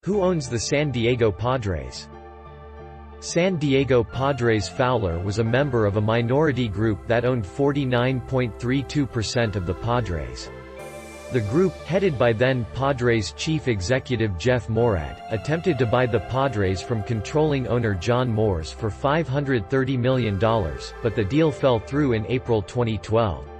Who owns the San Diego Padres? San Diego Padres Fowler was a member of a minority group that owned 49.32% of the Padres. The group, headed by then-Padres chief executive Jeff Moorad, attempted to buy the Padres from controlling owner John Moores for $530 million, but the deal fell through in April 2012.